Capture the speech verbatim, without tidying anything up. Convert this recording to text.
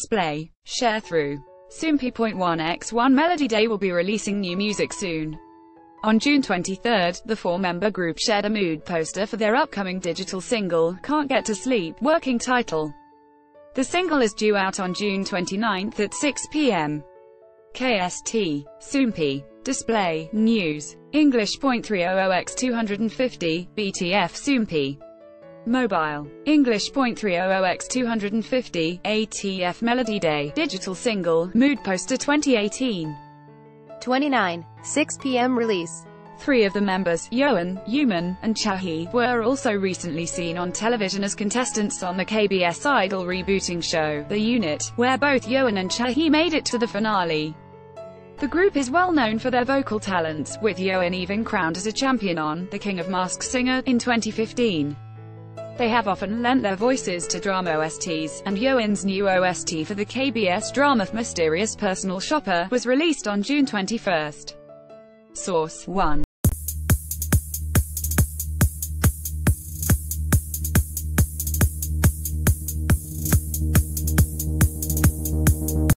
Display. Sharethrough. Soompi point one x one MelodyDay will be releasing new music soon. On June twenty-third, the four-member group shared a mood poster for their upcoming digital single, Can't Get to Sleep, working title. The single is due out on June twenty-ninth at six p m K S T. Soompi. Display. News. English point three hundred by two fifty, B T F Soompi. Mobile. English point three hundred by two fifty, A T F MelodyDay. Digital single, mood poster twenty eighteen. twenty-nine, six p m release. Three of the members, Yeon, Yuman, and Chae, were also recently seen on television as contestants on the K B S Idol rebooting show, The Unit, where both Yeon and Chae made it to the finale. The group is well known for their vocal talents, with Yeon even crowned as a champion on The King of Masked Singer in twenty fifteen. They have often lent their voices to drama O S Ts, and Yeon's new O S T for the K B S drama Mysterious Personal Shopper was released on June twenty-first. Source. one.